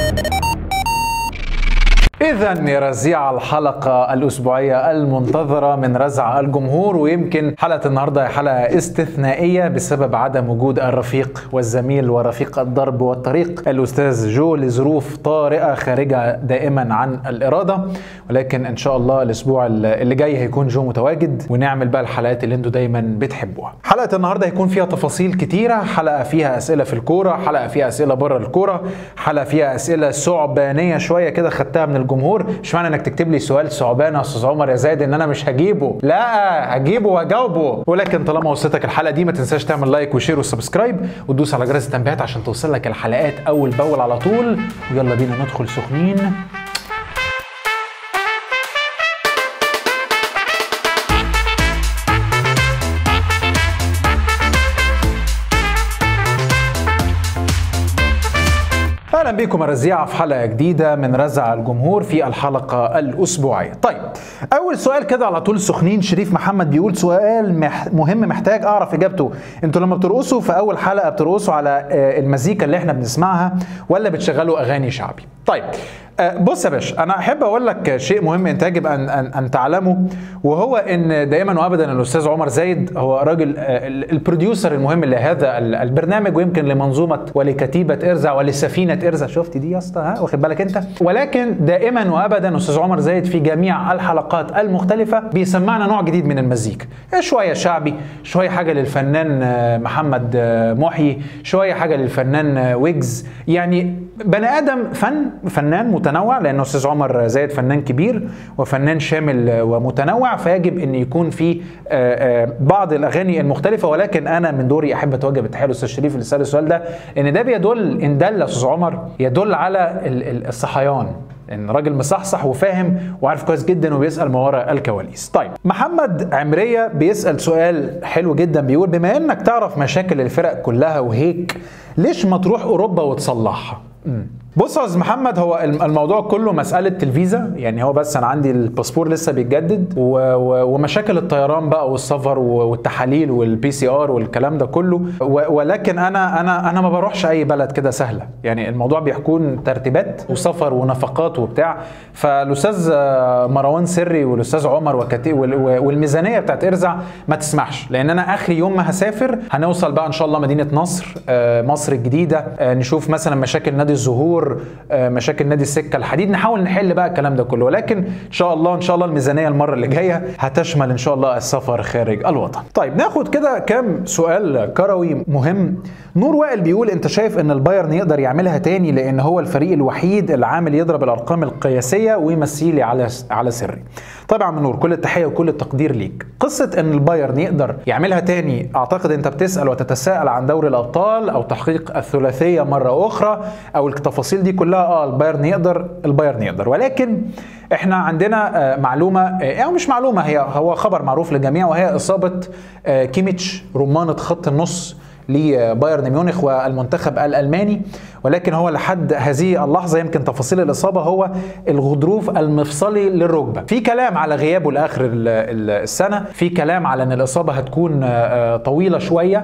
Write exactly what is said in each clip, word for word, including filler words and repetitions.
إذن يا رزيع الحلقة الأسبوعية المنتظرة من رزع الجمهور، ويمكن حلقة النهاردة حلقة استثنائية بسبب عدم وجود الرفيق والزميل ورفيق الدرب والطريق الأستاذ جو لظروف طارئة خارجة دائما عن الإرادة، ولكن إن شاء الله الأسبوع اللي جاي هيكون جو متواجد ونعمل بقى الحلقات اللي انتوا دايما بتحبوها. حلقة النهاردة هيكون فيها تفاصيل كتيرة، حلقة فيها أسئلة في الكورة، حلقة فيها أسئلة بره الكورة، حلقة فيها أسئلة ثعبانية شوية كده خدتها من الجمهور. مش معنى انك تكتب لي سؤال ثعبان يا استاذ عمر يا زايد ان انا مش هجيبه، لا هجيبه واجاوبه، ولكن طالما وصلتك الحلقه دي ما تنساش تعمل لايك وشير وسبسكرايب وتدوس على جرس التنبيهات عشان توصل لك الحلقات اول باول على طول. ويلا بينا ندخل سخنين. اهلا بيكم رزيعة في حلقة جديدة من رزع الجمهور في الحلقة الأسبوعية. طيب أول سؤال كده على طول سخنين. شريف محمد بيقول سؤال مح مهم محتاج أعرف إجابته. أنتوا لما بترقصوا في أول حلقة بترقصوا على المزيكا اللي إحنا بنسمعها ولا بتشغلوا أغاني شعبي؟ طيب بص يا باشا، انا احب اقول لك شيء مهم انت يجب ان ان, أن تعلمه، وهو ان دائما وابدا الاستاذ عمر زايد هو راجل البروديوسر المهم لهذا البرنامج، ويمكن لمنظومه ولكتيبه ارزع ولسفينه ارزع. شفت دي يا اسطى؟ ها واخد بالك انت؟ ولكن دائما وابدا استاذ عمر زايد في جميع الحلقات المختلفه بيسمعنا نوع جديد من المزيكا، شويه شعبي، شويه حاجه للفنان محمد محيي، شويه حاجه للفنان ويجز. يعني بني ادم فن فنان متنوع، لانه استاذ عمر زايد فنان كبير وفنان شامل ومتنوع، فيجب ان يكون في بعض الاغاني المختلفه. ولكن انا من دوري احب اتوجه بالتحيه للاستاذ شريف اللي سال السؤال ده، ان ده بيدل ان دل استاذ عمر يدل على الصحيان، ان راجل مصحصح وفاهم وعارف كويس جدا وبيسال ما وراء الكواليس. طيب محمد عمريه بيسال سؤال حلو جدا، بيقول بما انك تعرف مشاكل الفرق كلها وهيك ليش ما تروح اوروبا وتصلحها؟ بص يا استاذ محمد، هو الموضوع كله مساله الفيزا. يعني هو بس انا عندي الباسبور لسه بيتجدد و... و... ومشاكل الطيران بقى والسفر والتحاليل والبي سي ار والكلام ده كله، و... ولكن انا انا انا ما بروحش اي بلد كده سهله. يعني الموضوع بيكون ترتيبات وسفر ونفقات وبتاع. فالاستاذ مروان سري والاستاذ عمر وكتي وال... والميزانيه بتاعت ارزع ما تسمحش، لان انا اخر يوم ما هسافر هنوصل بقى ان شاء الله مدينه نصر، مصر الجديده، نشوف مثلا مشاكل نادي الزهور، مشاكل نادي السكه الحديد، نحاول نحل بقى الكلام ده كله. ولكن ان شاء الله ان شاء الله الميزانيه المره اللي جايه هتشمل ان شاء الله السفر خارج الوطن. طيب ناخد كده كام سؤال كروي مهم. نور وائل بيقول انت شايف ان البايرن يقدر يعملها تاني لان هو الفريق الوحيد اللي عامل يضرب الارقام القياسيه ويمثي لي على على سري. طبعا من نور كل التحيه وكل التقدير ليك. قصه ان البايرن يقدر يعملها تاني، اعتقد انت بتسال وتتساءل عن دوري الابطال او تحقيق الثلاثيه مره اخرى او التفاصيل دي كلها. اه البايرن يقدر، البايرن يقدر، ولكن احنا عندنا معلومه او يعني مش معلومه، هي هو خبر معروف للجميع، وهي اصابه كيميتش رمانه خط النص لبايرن ميونخ والمنتخب الألماني. ولكن هو لحد هذه اللحظة يمكن تفاصيل الإصابة هو الغضروف المفصلي للركبة. في كلام على غيابه لآخر السنة، في كلام على أن الإصابة هتكون طويلة شوية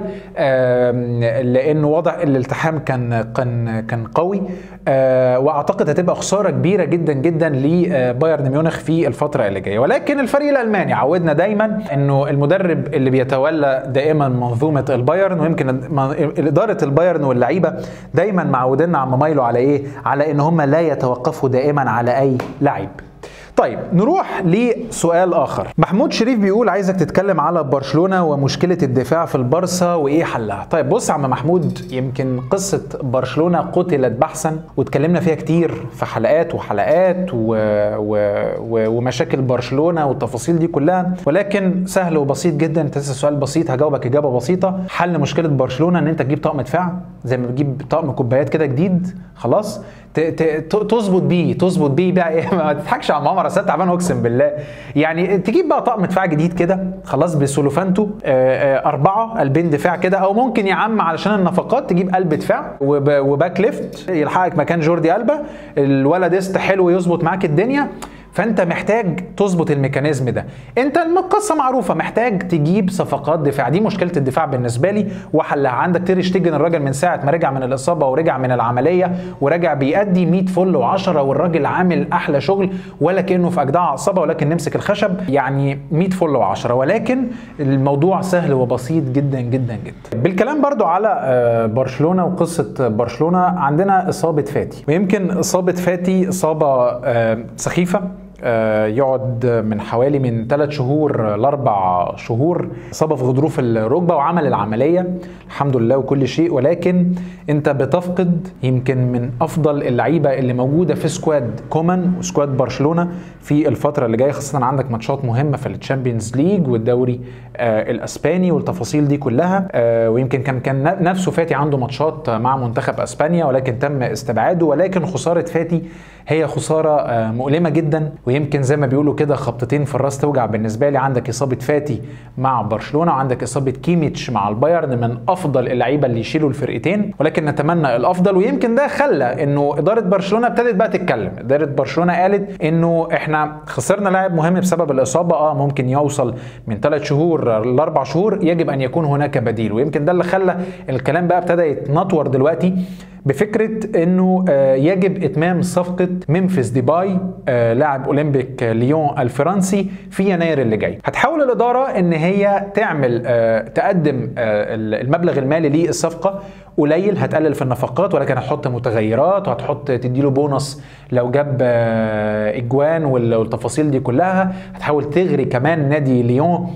لأنه وضع الالتحام كان كان كان قوي، وأعتقد هتبقى خسارة كبيرة جدا جدا لبايرن ميونخ في الفترة اللي جاية. ولكن الفريق الألماني عودنا دايما أنه المدرب اللي بيتولى دائما منظومة البايرن، ويمكن إدارة البايرن واللعيبة دايما معودنا عم مايلوا على ايه؟ على ان هم لا يتوقفوا دائما على اي لعيب. طيب نروح لسؤال اخر. محمود شريف بيقول عايزك تتكلم على برشلونة ومشكلة الدفاع في البارسا وايه حلها. طيب بص يا عم محمود، يمكن قصة برشلونة قتلت بحثا واتكلمنا فيها كتير في حلقات وحلقات و... و... و... ومشاكل برشلونة والتفاصيل دي كلها، ولكن سهل وبسيط جدا. انت تسأل سؤال بسيط هجاوبك اجابة بسيطة. حل مشكلة برشلونة ان انت تجيب طقم دفاع زي ما بتجيب طقم كوبايات كده جديد، خلاص تظبط بيه تظبط بيه بقى ايه. ما تضحكش يا عم عمر، انا تعبان اقسم بالله. يعني تجيب بقى طقم دفاع جديد كده خلاص بسولوفانتو، اربعه قلبين دفاع كده، او ممكن يا عم علشان النفقات تجيب قلب دفاع وباك ليفت يلحقك مكان جوردي ألبا، الولد است حلو يظبط معاك الدنيا. فانت محتاج تظبط الميكانيزم ده. انت القصه معروفه، محتاج تجيب صفقات دفاع، دي مشكله الدفاع بالنسبه لي وحلها. عندك تير شتيجن، الراجل من ساعه ما رجع من الاصابه ورجع من العمليه ورجع بيأدي مية فل وعشرة، والراجل عامل احلى شغل ولا كانه في اجدع عصابه، ولكن نمسك الخشب يعني مية فل وعشرة، ولكن الموضوع سهل وبسيط جدا جدا جدا. بالكلام برضو على برشلونه وقصه برشلونه، عندنا اصابه فاتي، ويمكن اصابه فاتي اصابه سخيفه، يقعد من حوالي من ثلاث شهور لاربع شهور، اصابه في غضروف الركبه وعمل العمليه الحمد لله وكل شيء، ولكن انت بتفقد يمكن من افضل اللعيبه اللي موجوده في سكواد كومان وسكواد برشلونه في الفتره اللي جايه، خاصه عندك ماتشات مهمه في الشامبيونز ليج والدوري آه الاسباني والتفاصيل دي كلها. آه ويمكن كان كان نفسه فاتي عنده ماتشات مع منتخب اسبانيا ولكن تم استبعاده، ولكن خساره فاتي هي خساره آه مؤلمه جدا، ويمكن زي ما بيقولوا كده خبطتين في الراس توجع بالنسبه لي. عندك اصابه فاتي مع برشلونه وعندك اصابه كيميتش مع البايرن، من افضل اللعيبه اللي يشيلوا الفرقتين، ولكن نتمنى الافضل. ويمكن ده خلى انه اداره برشلونه ابتدت بقى تتكلم. اداره برشلونه قالت انه احنا خسرنا لاعب مهم بسبب الاصابه، اه ممكن يوصل من ثلاث شهور لاربع شهور، يجب ان يكون هناك بديل. ويمكن ده اللي خلى الكلام بقى ابتدى يتنطور دلوقتي بفكره انه يجب اتمام صفقه ممفيس ديباي لاعب اولمبيك ليون الفرنسي في يناير اللي جاي. هتحاول الاداره ان هي تعمل تقدم المبلغ المالي للصفقه قليل، هتقلل في النفقات ولكن هتحط متغيرات وهتحط تديله بونص لو جاب اجوان والتفاصيل دي كلها. هتحاول تغري كمان نادي ليون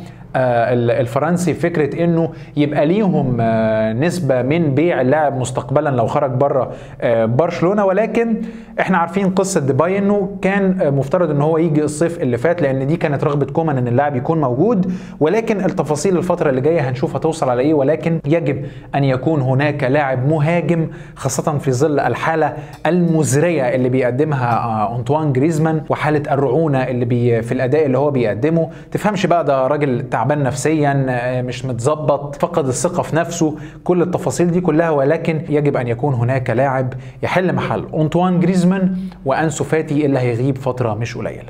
الفرنسي فكره انه يبقى ليهم نسبه من بيع اللاعب مستقبلا لو خرج بره برشلونه. ولكن احنا عارفين قصه ديباي انه كان مفترض ان هو يجي الصيف اللي فات، لان دي كانت رغبه كومان ان اللاعب يكون موجود، ولكن التفاصيل الفتره اللي جايه هنشوف هتوصل على ايه. ولكن يجب ان يكون هناك لاعب مهاجم، خاصه في ظل الحاله المزريه اللي بيقدمها أنطوان جريزمان وحاله الرعونه اللي بي في الاداء اللي هو بيقدمه. تفهمش بقى ده راجل تعبان نفسيا، مش متظبط، فقد الثقه في نفسه، كل التفاصيل دي كلها، ولكن يجب ان يكون هناك لاعب يحل محل أنطوان جريزمان وأنسو فاتي اللي هيغيب فتره مش قليله.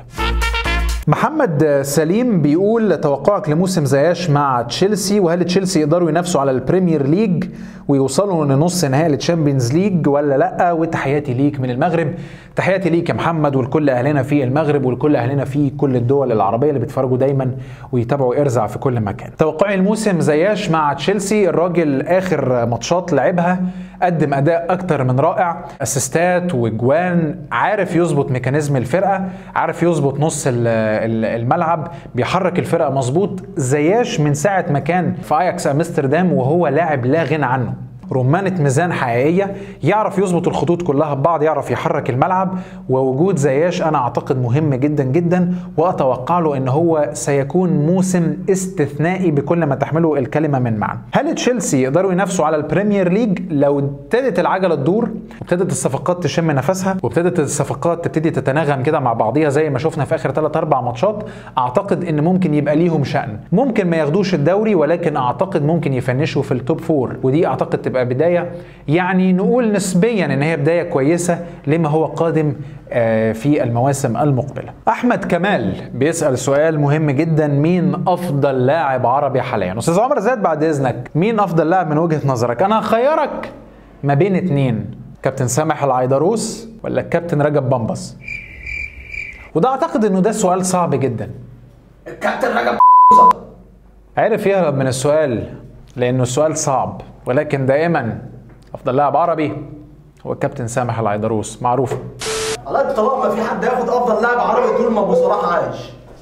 محمد سليم بيقول توقعك لموسم زياش مع تشيلسي، وهل تشيلسي يقدروا ينافسوا على البريمير ليج ويوصلوا لنص نهائي الشامبيونز ليج ولا لا؟ وتحياتي ليك من المغرب. تحياتي ليك يا محمد ولكل اهلنا في المغرب ولكل اهلنا في كل الدول العربيه اللي بيتفرجوا دايما ويتابعوا ارزع في كل مكان. توقعي الموسم زياش مع تشيلسي، الراجل اخر ماتشات لعبها قدم اداء اكتر من رائع، اسيستات واجوان، عارف يظبط ميكانيزم الفرقه، عارف يظبط نص الملعب، بيحرك الفرقه مظبوط. زياش من ساعه ما كان في اياكس امستردام وهو لاعب لا غنى عنه، رمانة ميزان حقيقية، يعرف يظبط الخطوط كلها ببعض، يعرف يحرك الملعب. ووجود زياش أنا أعتقد مهم جدا جدا، وأتوقع له أن هو سيكون موسم استثنائي بكل ما تحمله الكلمة من معنى. هل تشيلسي يقدروا ينافسوا على البريمير ليج؟ لو ابتدت العجلة تدور وابتدت الصفقات تشم نفسها وابتدت الصفقات تبتدي تتناغم كده مع بعضيها زي ما شفنا في آخر ثلاث أربع ماتشات، أعتقد أن ممكن يبقى ليهم شأن. ممكن ما ياخدوش الدوري ولكن أعتقد ممكن يفنشوا في التوب فور، ودي أعتقد تبقى بداية يعني نقول نسبيا ان هي بداية كويسة لما هو قادم في المواسم المقبلة. احمد كمال بيسأل سؤال مهم جدا، مين افضل لاعب عربي حاليا؟ استاذ عمر زاد بعد اذنك، مين افضل لاعب من وجهة نظرك؟ انا هخيرك ما بين اتنين، كابتن سامح العيدروس ولا الكابتن رجب بامبس؟ وده اعتقد انه ده سؤال صعب جدا. الكابتن رجب عرف يهرب من السؤال لانه السؤال صعب، ولكن دائما افضل لاعب عربي هو الكابتن سامح العيدروس، معروف. والله بطلاق ما في حد ياخد افضل لاعب عربي طول ما ابو صلاح عايش.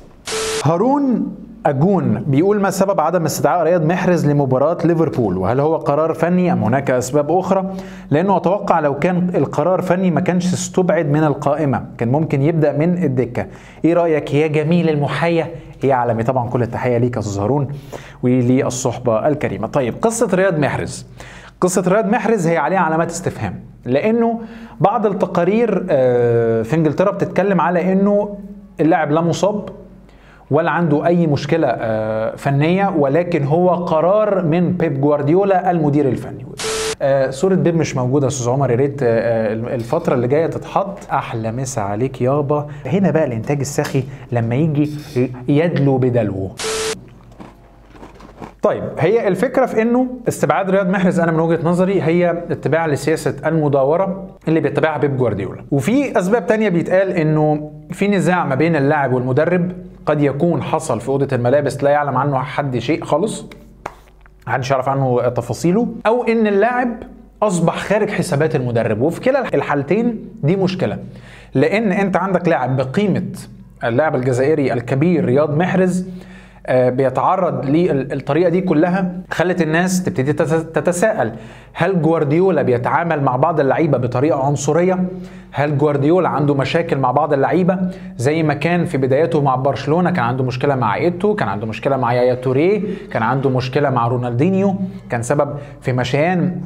هارون أجون بيقول ما سبب عدم استدعاء رياض محرز لمباراة ليفربول؟ وهل هو قرار فني أم هناك أسباب أخرى؟ لأنه أتوقع لو كان القرار فني ما كانش استبعد من القائمة، كان ممكن يبدأ من الدكة. إيه رأيك يا جميل المحية؟ هي عالمي طبعا، كل التحية ليك يا أستاذ هارون وللصحبة الكريمة. طيب قصة رياض محرز، قصة رياض محرز هي عليها علامات استفهام، لأنه بعض التقارير في إنجلترا بتتكلم على أنه اللاعب لا مصاب ولا عنده أي مشكلة فنية، ولكن هو قرار من بيب جوارديولا المدير الفني. آه صوره بيب مش موجوده يا استاذ عمر، يا ريت آه الفتره اللي جايه تتحط. احلى مسا عليك يابا. هنا بقى الانتاج السخي لما يجي يدلو بدلو. طيب هي الفكره في انه استبعاد رياض محرز انا من وجهه نظري هي اتباع لسياسه المداوره اللي بيتبعها بيب جوارديولا، وفي اسباب تانية بيتقال انه في نزاع ما بين اللاعب والمدرب قد يكون حصل في اوضه الملابس لا يعلم عنه حد شيء خالص، محدش يعرف عنه تفاصيله، او ان اللاعب اصبح خارج حسابات المدرب. وفي كلا الحالتين دي مشكله، لان انت عندك لاعب بقيمه اللاعب الجزائري الكبير رياض محرز بيتعرض للطريقه دي كلها، خلت الناس تبتدي تتساءل هل جوارديولا بيتعامل مع بعض اللعيبه بطريقه عنصريه؟ هل جوارديولا عنده مشاكل مع بعض اللعيبه زي ما كان في بداياته مع برشلونه كان عنده مشكله مع ايتو، كان عنده مشكله مع يايا توريه، كان عنده مشكله مع رونالدينيو، كان سبب في مشيان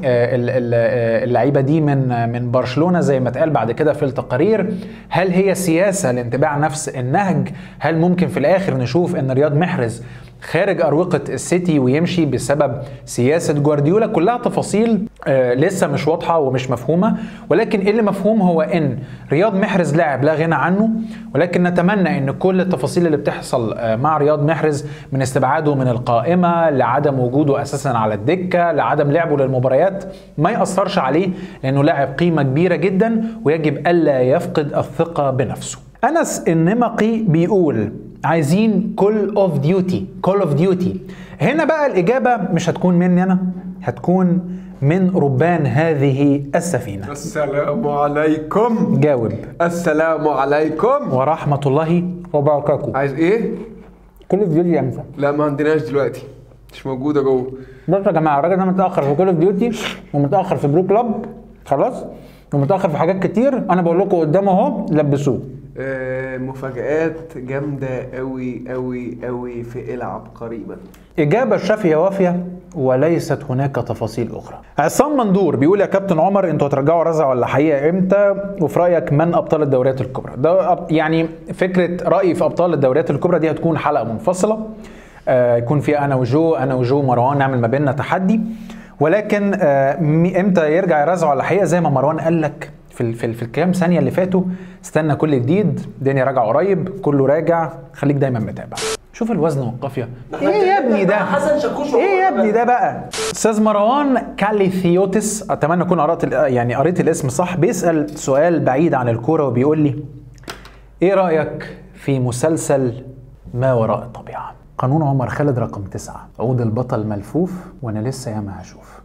اللعيبه دي من من برشلونه زي ما اتقال بعد كده في التقارير. هل هي سياسه لانتباع نفس النهج؟ هل ممكن في الاخر نشوف ان رياض محرز خارج أروقة السيتي ويمشي بسبب سياسة جوارديولا؟ كلها تفاصيل آه لسه مش واضحة ومش مفهومة، ولكن اللي مفهوم هو ان رياض محرز لاعب لا غنى عنه، ولكن نتمنى ان كل التفاصيل اللي بتحصل آه مع رياض محرز من استبعاده من القائمة لعدم وجوده اساسا على الدكة لعدم لعبه للمباريات ما يأثرش عليه، لانه لاعب قيمة كبيرة جدا ويجب ألا يفقد الثقة بنفسه. أنس النمقي بيقول عايزين كول اوف ديوتي، كول اوف ديوتي. هنا بقى الإجابة مش هتكون مني أنا، هتكون من ربان هذه السفينة. السلام عليكم. جاوب. السلام عليكم ورحمة الله وبركاته. عايز ايه؟ كول اوف ديوتي امتى؟ لا ما عندناش دلوقتي، مش موجودة جوه. بصوا يا جماعة الراجل ده متأخر في كول اوف ديوتي ومتأخر في برو كلاب، خلاص؟ ومتأخر في حاجات كتير، أنا بقول لكم قدامه أهو لبسوه. آه مفاجآت جامدة قوي قوي قوي في العب قريبا. إجابة شافية وافية وليست هناك تفاصيل أخرى. عصام مندور بيقول يا كابتن عمر انتوا هترجعوا رزع ولا حقيقة امتى؟ وفي رأيك من أبطال الدوريات الكبرى؟ ده يعني فكرة رأيي في أبطال الدوريات الكبرى دي هتكون حلقة منفصلة، آه يكون فيها أنا وجو أنا وجو مروان نعمل ما بيننا تحدي، ولكن آه امتى يرجع يرزع ولا حقيقة زي ما مروان قال لك في في, في الكام ثانيه اللي فاتوا، استنى كل جديد، الدنيا راجعه قريب، كله راجع، خليك دايما متابع. شوف الوزن والقافيه. ايه يا ابني ده؟ حسن شاكوش. ايه يا ابني ده بقى؟ استاذ مروان كاليثيوتس، اتمنى اكون قرات يعني قريت الاسم صح، بيسال سؤال بعيد عن الكوره وبيقول لي ايه رايك في مسلسل ما وراء الطبيعه؟ قانون عمر خالد رقم تسعة، عود البطل ملفوف وانا لسه ياما هشوف،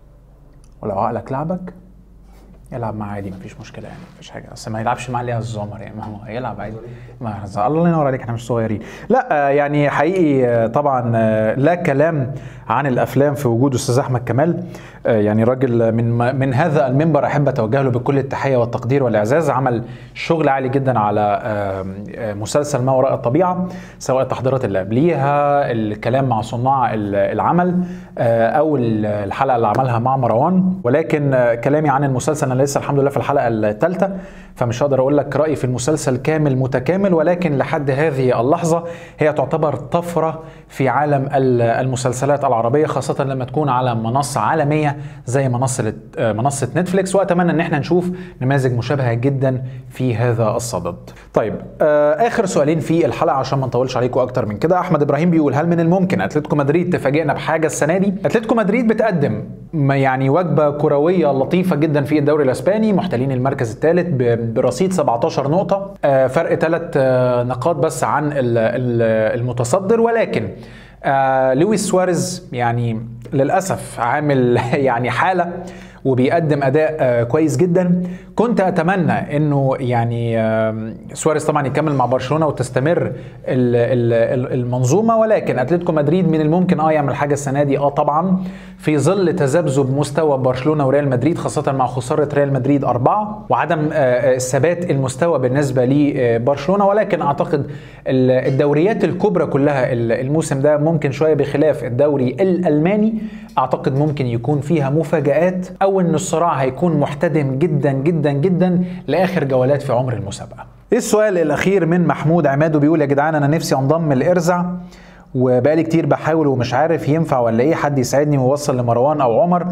ولو عقلك لعبك يلعب معاه عادي مفيش مشكله، يعني مفيش حاجه، اصل ما يلعبش معاه ليها الزمر، يعني ما هو هيلعب عادي. ما الله ينور عليك، احنا مش صغيرين. لا يعني حقيقي طبعا لا كلام عن الافلام في وجود استاذ احمد كمال، يعني راجل من من هذا المنبر احب اتوجه له بكل التحيه والتقدير والاعزاز، عمل شغل عالي جدا على مسلسل ما وراء الطبيعه، سواء التحضيرات اللي قبليها، الكلام مع صناع العمل، او الحلقه اللي عملها مع مروان. ولكن كلامي عن المسلسل انا لسه الحمد لله في الحلقه الثالثه، فمش هقدر اقول لك رايي في المسلسل كامل متكامل، ولكن لحد هذه اللحظه هي تعتبر طفره في عالم المسلسلات العربيه، خاصه لما تكون على منصه عالميه زي منصه منصه نتفليكس، واتمنى ان احنا نشوف نماذج مشابهه جدا في هذا الصدد. طيب اخر سؤالين في الحلقه عشان ما نطولش عليكم اكتر من كده. احمد ابراهيم بيقول هل من الممكن اتلتيكو مدريد تفاجئنا بحاجه السنه دي؟ اتلتيكو مدريد بتقدم يعني وجبه كرويه لطيفه جدا في الدوري الاسباني، محتلين المركز الثالث برصيد سبعتاشر نقطه، فرق ثلاث نقاط بس عن المتصدر، ولكن لويس سواريز يعني للاسف عامل يعني حاله وبيقدم اداء كويس جدا. كنت اتمنى انه يعني سواريز طبعا يكمل مع برشلونه وتستمر المنظومه، ولكن اتلتيكو مدريد من الممكن اه يعمل حاجه السنه دي اه طبعا، في ظل تذبذب مستوى برشلونه وريال مدريد، خاصه مع خساره ريال مدريد اربعه وعدم ثبات المستوى بالنسبه لبرشلونه. ولكن اعتقد الدوريات الكبرى كلها الموسم ده ممكن شويه بخلاف الدوري الالماني، اعتقد ممكن يكون فيها مفاجآت، او ان الصراع هيكون محتدم جدا جدا جدا لاخر جولات في عمر المسابقه. السؤال الاخير من محمود عماد بيقول يا جدعان انا نفسي انضم لارزع وبقالي كتير بحاول ومش عارف ينفع ولا ايه، حد يساعدني ويوصل لمروان او عمر.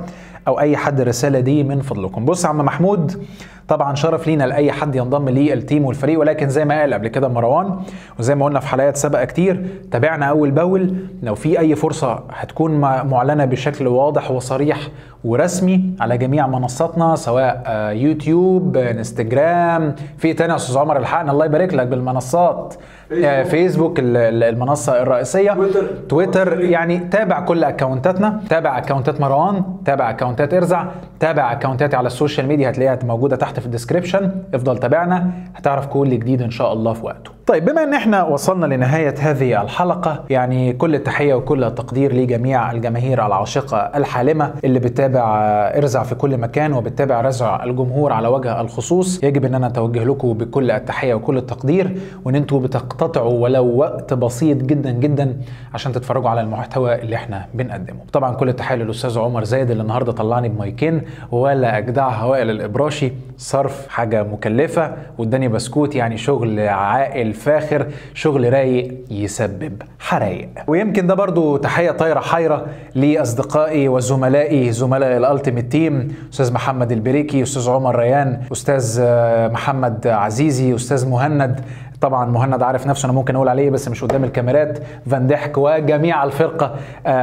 او اي حد الرساله دي من فضلكم. بص يا عم محمود، طبعا شرف لينا لاي حد ينضم للتيم والفريق، ولكن زي ما قال قبل كده مروان وزي ما قلنا في حلقات سابقه كتير، تابعنا اول باول. لو في اي فرصه هتكون معلنه بشكل واضح وصريح ورسمي على جميع منصاتنا، سواء يوتيوب، انستجرام، في تاني يا استاذ عمر الحقنا الله يبارك لك بالمنصات، فيسبوك, فيسبوك المنصه الرئيسيه، تويتر, تويتر يعني تابع كل اكونتاتنا، تابع اكونتات مروان، تابع اكونتات ارزع، تابع اكونتاتي على السوشيال ميديا هتلاقيها موجوده تحت في الديسكريبشن. افضل تابعنا هتعرف كل جديد ان شاء الله في وقته. طيب بما ان احنا وصلنا لنهايه هذه الحلقه، يعني كل التحيه وكل التقدير لجميع الجماهير العاشقه الحالمه اللي بتتابع ارزع في كل مكان وبتتابع رزع الجمهور على وجه الخصوص. يجب ان انا اتوجه لكم بكل التحيه وكل التقدير، وان انتم بتقتطعوا ولو وقت بسيط جدا جدا عشان تتفرجوا على المحتوى اللي احنا بنقدمه. طبعا كل التحيه للاستاذ عمر زايد اللي النهارده طلعني بمايكين، ولا اجدعها وائل الابراشي، صرف حاجه مكلفه واداني بسكوت، يعني شغل عائل فاخر، شغل رايق يسبب حرايق. ويمكن ده برضو تحيه طايره حيره لاصدقائي وزملائي زملاء الالتيميت تيم، استاذ محمد البريكي، استاذ عمر ريان، استاذ محمد عزيزي، استاذ مهند، طبعا مهند عارف نفسه انا ممكن اقول عليه بس مش قدام الكاميرات، فان ضحك، وجميع الفرقه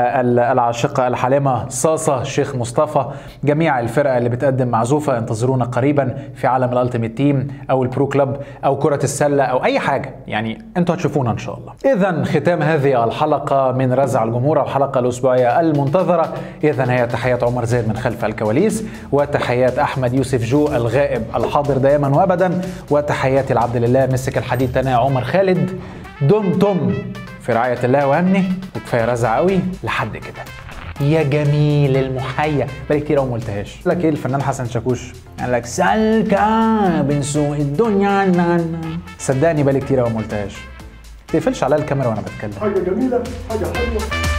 العاشقه الحالمه، صاصه، شيخ مصطفى، جميع الفرقه اللي بتقدم معزوفه. انتظرونا قريبا في عالم الالتيميت تيم او البرو كلاب او كره السله او اي حاجه، يعني انتوا هتشوفونا ان شاء الله. اذا ختام هذه الحلقه من رزع الجمهور، الحلقه الاسبوعيه المنتظره. اذا هي تحيات عمر زايد من خلف الكواليس، وتحيات احمد يوسف جو الغائب الحاضر دائما وابدا، وتحياتي لعبد الله مسك الحديد تنا عمر خالد. دمتم في رعايه الله وامنه، وكفايه رزع قوي لحد كده. يا جميل المحيا، بقالي كتير قوي ما قلتهاش. لك ايه الفنان حسن شاكوش قال لك سالكه بين سوق الدنيا نانا، صدقني بقالي كتير قوي ما قلتهاش. ما تقفلش عليا الكاميرا وانا بتكلم. حاجه جميله، حاجه حلوه.